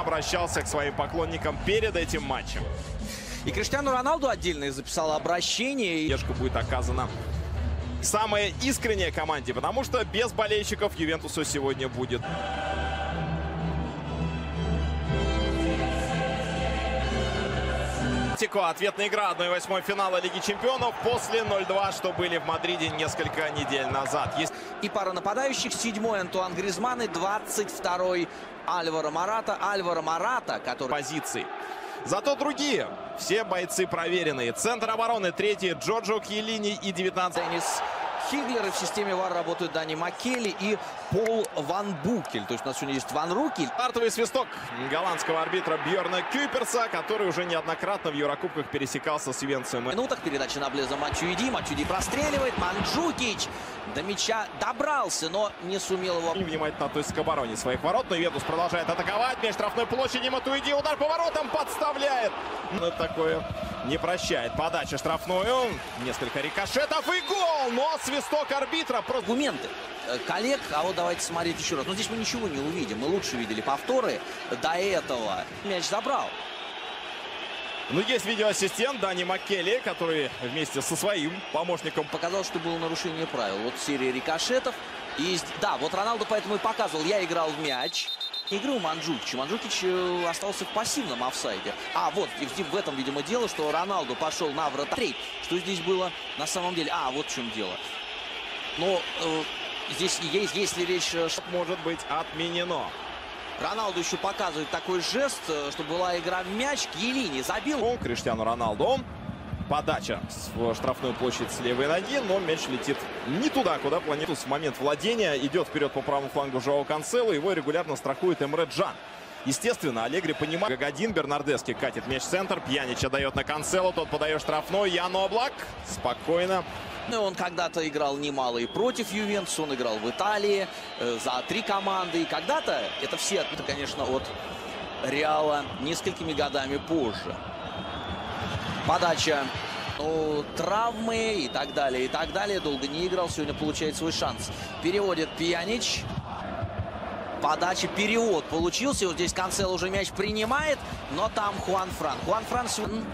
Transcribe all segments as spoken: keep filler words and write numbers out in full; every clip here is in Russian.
обращался к своим поклонникам перед этим матчем. И Криштиану Роналду отдельно записал обращение. Поддержка будет оказана самая искренняя команде, потому что без болельщиков Ювентусу сегодня будет. Ответная игра одной восьмой финала Лиги Чемпионов после ноль-два, что были в Мадриде несколько недель назад. Есть и пара нападающих. Седьмой Антуан Гризман и двадцать второй Альваро Мората. Альваро Мората, который... позиции. Зато другие, все бойцы проверенные. Центр обороны третий Джорджо Кьелини и девятнадцатый. Денис Хиглер. И в системе ВАР работают Дани Маккелли и Пол Ван Букель. То есть у нас сегодня есть Ван Рукель. Стартовый свисток голландского арбитра Бьорна Кюперса, который уже неоднократно в Еврокубках пересекался с Ювентусом. В минутах передача на Блеза Матюиди. Матюиди простреливает. Манджукич до мяча добрался, но не сумел его. Внимательно относится к обороне своих ворот, но Ювентус продолжает атаковать. Меж штрафной площади Матюиди. Удар по воротам подставляет. Но такое не прощает. Подача штрафную. Несколько рикошетов и гол. Но свисток арбитра. Аргументы коллег, а вот давайте смотреть еще раз. Но здесь мы ничего не увидим. Мы лучше видели повторы до этого. Мяч забрал. Ну, есть видеоассистент Дани Маккелли, который вместе со своим помощником показал, что было нарушение правил. Вот серия рикошетов. И да, вот Роналду поэтому и показывал. Я играл в мяч. Игры у Манджукича. Манджукич остался в пассивном офсайде. А вот в этом, видимо, дело, что Роналду пошел на вратарей. Что здесь было на самом деле? А, вот в чем дело. Но э, здесь есть, если речь... может быть отменено. Роналду еще показывает такой жест, что была игра в мяч. Кьелини забил. Криштиану Роналду. Подача в штрафную площадь с левой ноги, но мяч летит не туда, куда планирует. В момент владения идет вперед по правому флангу Жоао Канцело. Его регулярно страхует Эмре Джан. Естественно, Аллегри понимает. Гагадин, Бернардески катит мяч в центр. Пьянича дает на Канцело. Тот подает штрафной. Ян Облак спокойно. Ну, он когда-то играл немало и против Ювентуса. Он играл в Италии э, за три команды. И когда-то, это все, это, конечно, от Реала несколькими годами позже. Подача, ну, травмы и так далее, и так далее. Долго не играл, сегодня получает свой шанс. Переводит Пьянич. Подача, перевод получился. Вот здесь Канцело уже мяч принимает, но там Хуан Фран. Хуан Фран сегодня...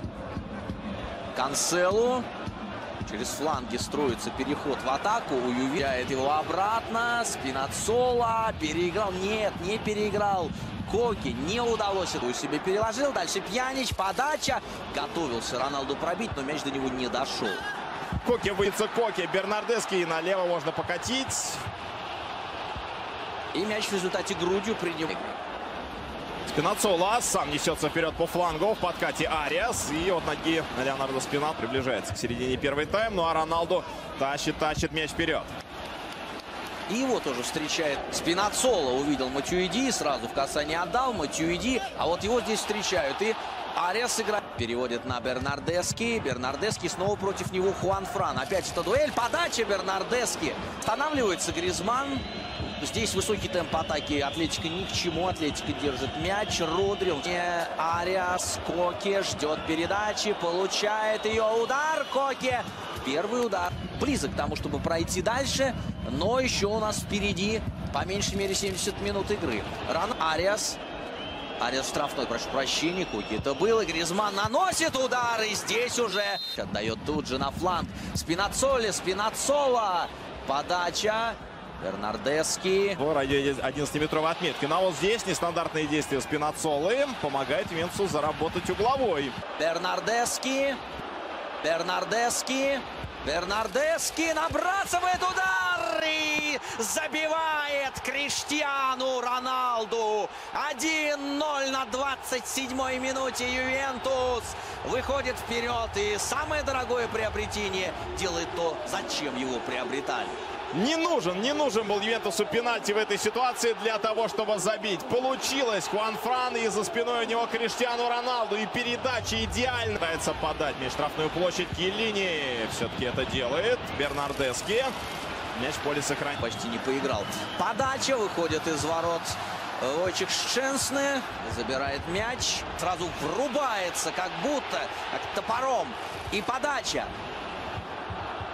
Канцело. Через фланги строится переход в атаку. Уювяет его обратно. Спинацола. Переиграл. Нет, не переиграл. Коки не удалось. Его себе переложил. Дальше Пьянич. Подача. Готовился Роналду пробить, но мяч до него не дошел. Коки выйдется Коки. Бернардески. И налево можно покатить. И мяч в результате грудью принял. Спинацола сам несется вперед по флангу. В подкате Ариас. И от ноги Леонардо Спина приближается к середине первой тайм. Ну а Роналду тащит, тащит мяч вперед. И его тоже встречает Спинацола. Увидел Матюиди. Сразу в касание отдал. Матюиди. А вот его здесь встречают. И Ариас играет. Переводит на Бернардески. Бернардески снова против него Хуан Фран. Опять эта дуэль. Подача Бернардески. Останавливается Гризман. Здесь высокий темп атаки. Атлетика ни к чему. Атлетика держит мяч. Родри. Ариас. Коки ждет передачи. Получает ее. Удар. Коки. Первый удар. Близок к тому, чтобы пройти дальше. Но еще у нас впереди по меньшей мере семьдесят минут игры. Ран Ариас. Ариас штрафной, прошу прощения. Коки это был. И Гризман наносит удар. И здесь уже отдает тут же на фланг. Спинацоли. Спинацола. Подача. Бернардески. В районе одиннадцатиметровой отметки. Но вот здесь нестандартные действия Спинацолы помогает Ювентусу заработать угловой. Бернардески. Бернардески. Бернардески набрасывает удар и забивает Криштиану Роналду. один ноль на двадцать седьмой минуте. Ювентус выходит вперед. И самое дорогое приобретение делает то, зачем его приобретали. Не нужен, не нужен был Ювентусу пенальти в этой ситуации для того, чтобы забить. Получилось. Хуан Фран, и за спиной у него Криштиану Роналду. И передача идеально. Пытается подать меж штрафную площадь. Кьелини все-таки это делает. Бернардески. Мяч в поле сохранит. Почти не поиграл. Подача выходит из ворот. Войчик Щенсне забирает мяч. Сразу врубается, как будто, как топором. И подача.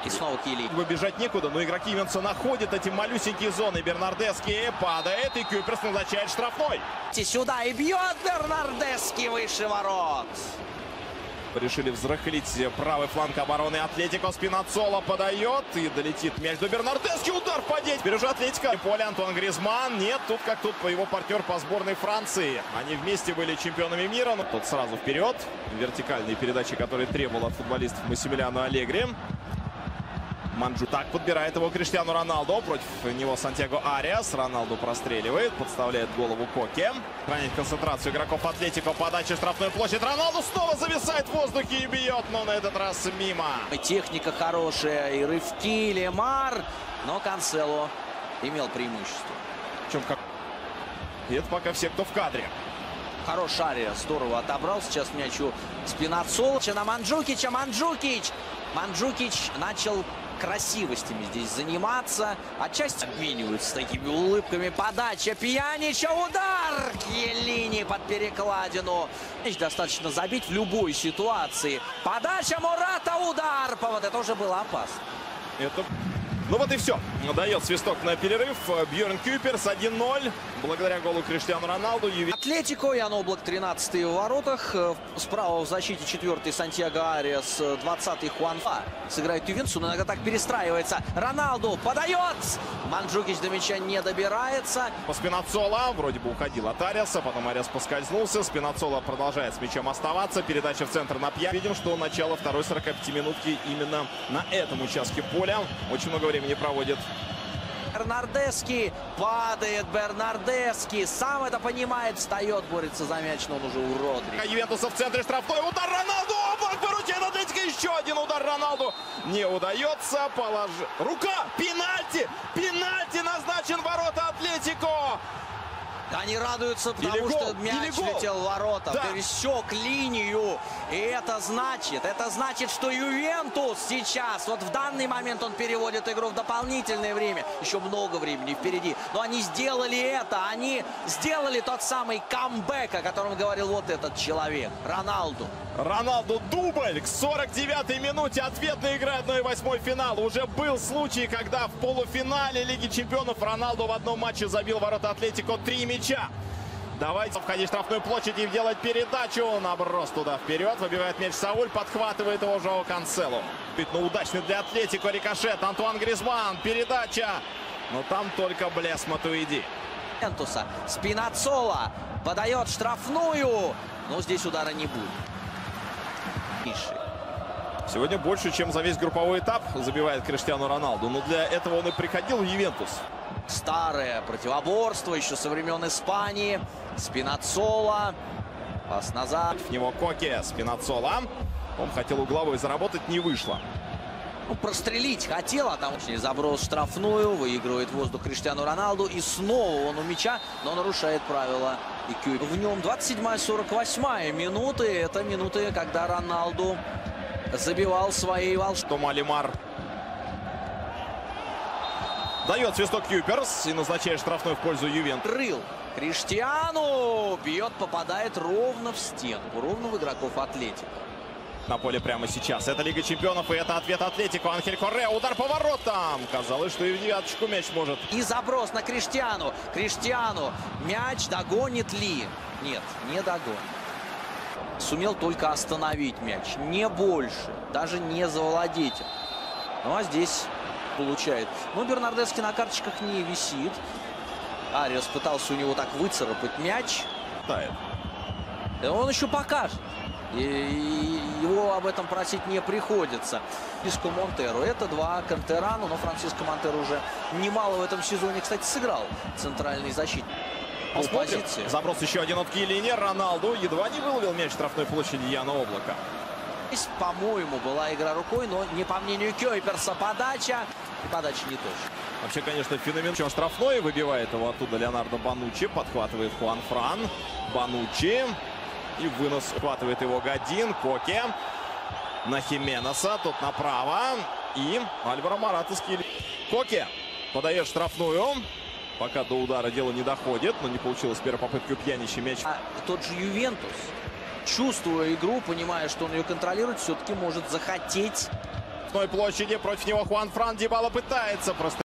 И снова Кили. Выбежать некуда, но игроки Ювентуса находят эти малюсенькие зоны. Бернардески падает, и Кюперс назначает штрафной. Сюда и бьет Бернардески выше ворот. Решили взрыхлить правый фланг обороны Атлетико. Спинацоло подает и долетит мяч до Бернардески. Удар по дети. Теперь уже Атлетико. Поле Антуан Гризман. Нет, тут как тут по его партнер по сборной Франции. Они вместе были чемпионами мира. Но тут сразу вперед. Вертикальные передачи, которые требовал от футболистов Массимилиано Аллегри. Манджу так подбирает его Криштиану Роналду. Против него Сантьяго Ариас. Роналду простреливает, подставляет голову Коке. Хранит концентрацию игроков Атлетико. Подача штрафной площадь. Роналду снова зависает в воздухе и бьет, но на этот раз мимо. Техника хорошая, и рывки, Лемар. Но Канцело имел преимущество. Чем как... И это пока все, кто в кадре. Хорош Ариас, здорово отобрал. Сейчас мячу Спинацоло. На Манджукича. Манджукич. Манджукич начал красивостями здесь заниматься. Отчасти обмениваются такими улыбками. Подача Пьянича. Удар Кьеллини под перекладину. Достаточно забить в любой ситуации. Подача Мурата. Удар. Вот это уже было опасно. Это... Ну вот и все. Дает свисток на перерыв. Бьерн Кюперс один ноль. Благодаря голу Криштиану Роналду. Юве... Атлетико. Ян Облак тринадцатый в воротах. Справа в защите четвертый Сантьяго Ариас. двадцатый Хуанфа. Сыграет Ювентусу, но иногда так перестраивается. Роналду подает. Манджукич до мяча не добирается. По Спинацоло. Вроде бы уходил от Ариаса. Потом Ариас поскользнулся. Спинацоло продолжает с мячом оставаться. Передача в центр на Пья. Видим, что начало второй сорокапятиминутки именно на этом участке поля. Очень много времени не проводит. Бернардески. Падает Бернардески. Сам это понимает. Встает, борется за мяч, но он уже у Родри. Ювентуса в центре. Штрафной удар Роналду. Облак выручает Атлетико. Еще один удар Роналду. Не удается. Положи. Рука. Пенальти. Пенальти назначен в ворота Атлетико. Они радуются, потому или что гол, мяч летел в ворота, да. Пересек линию. И это значит, это значит, что Ювентус сейчас, вот в данный момент он переводит игру в дополнительное время. Еще много времени впереди. Но они сделали это, они сделали тот самый камбэк, о котором говорил вот этот человек, Роналду. Роналду дубль к сорок девятой минуте. Ответная игра одна восьмой финала. Уже был случай, когда в полуфинале Лиги Чемпионов Роналду в одном матче забил ворота Атлетико три мяча. Давайте входить в штрафную площадь и делать передачу. Наброс туда вперед. Выбивает мяч Сауль. Подхватывает его Жоао Канцело. Но удачный для Атлетико рикошет. Антуан Гризман. Передача. Но там только блеск Матуиди. Спинацоло подает штрафную. Но здесь удара не будет. Сегодня больше, чем за весь групповой этап забивает Криштиану Роналду. Но для этого он и приходил в Ювентус. Старое противоборство еще со времен Испании. Спинацоло. Пас назад. В него Коке. Спинацоло. Он хотел угловой заработать, не вышло. Ну, прострелить хотел, а там заброс штрафную. Выигрывает воздух Криштиану Роналду. И снова он у мяча, но нарушает правила. И Кюперс. В нем двадцать седьмая сорок восьмая минуты. Это минуты, когда Роналду забивал свои волшебные. Тома Лемар дает свисток Кюперс и назначает штрафной в пользу Ювентуса. Рыл. Криштиану бьет, попадает ровно в стенку. Ровно в игроков Атлетико. На поле прямо сейчас. Это Лига Чемпионов, и это ответ Атлетико. Анхель Корреа. Удар по воротам. Казалось, что и в девяточку мяч может. И заброс на Криштиану. Криштиану. Мяч догонит ли? Нет, не догонит. Сумел только остановить мяч. Не больше. Даже не завладеть. Ну а здесь получает. Ну, Бернардески на карточках не висит. Ариас пытался у него так выцарапать мяч. Тает. И он еще покажет. И его об этом просить не приходится. Франциско Монтеро. Это два Кантерано, но Франциско Монтеро уже немало в этом сезоне, кстати, сыграл центральный защитник. Посмотрим. Заброс еще один от Кьеллини. Роналду едва не выловил мяч в штрафной площади Яна Облака. Здесь, по-моему, была игра рукой, но не по мнению Кюперса. Подача. И подача не точно. Вообще, конечно, феномен. Чем штрафной. Выбивает его оттуда Леонардо Бонуччи. Подхватывает Хуан Фран. Бонуччи. И вынос хватывает его Годин. Коке. На Хименеса. Тот направо. И Альваро Мората с Кьеллини. Коке подает штрафную. Пока до удара дело не доходит. Но не получилось с первой попытки у Пьянича мяч. А тот же Ювентус, чувствуя игру, понимая, что он ее контролирует, все-таки может захотеть штрафной площади. Против него Хуан Фран Дибала пытается просто